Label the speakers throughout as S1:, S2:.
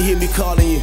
S1: hear me calling you.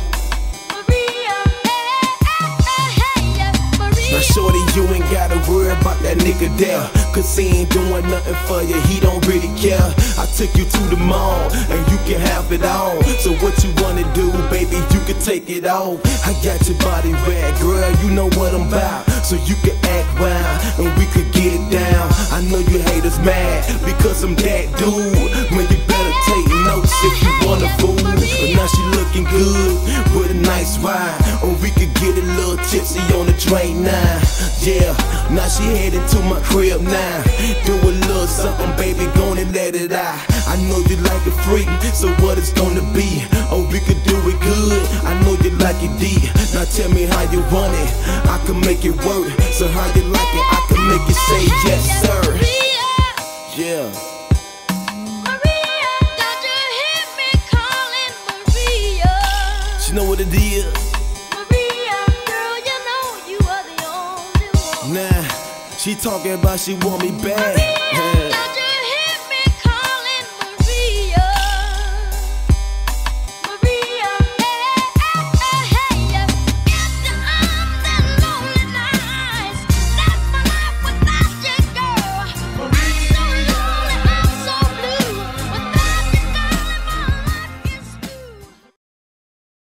S1: Now shorty, you ain't gotta worry about that nigga there, cause he ain't doing nothing for you, he don't really care. I took you to the mall, and you can have it all. So what you wanna do, baby, you can take it all. I got your body red, girl, you know what I'm about. So you can act wild, and we could get it down. I know you haters mad, because I'm that dude. Man, you better take notes if you wanna fool. But now she looking good, with a nice ride, or we could get a little tipsy on the train now. Yeah, now she headed to my crib now. Do a little something, baby, gonna let it out. I know you like it free, so what it's gonna be? Oh, we could do it good, I know you like it deep. Now tell me how you want it, I can make it work. So how you like it, I can make it say yes, sir. Yeah.
S2: Don't you hear me calling Maria?
S1: She know what it is. Nah, she talking about she want me back.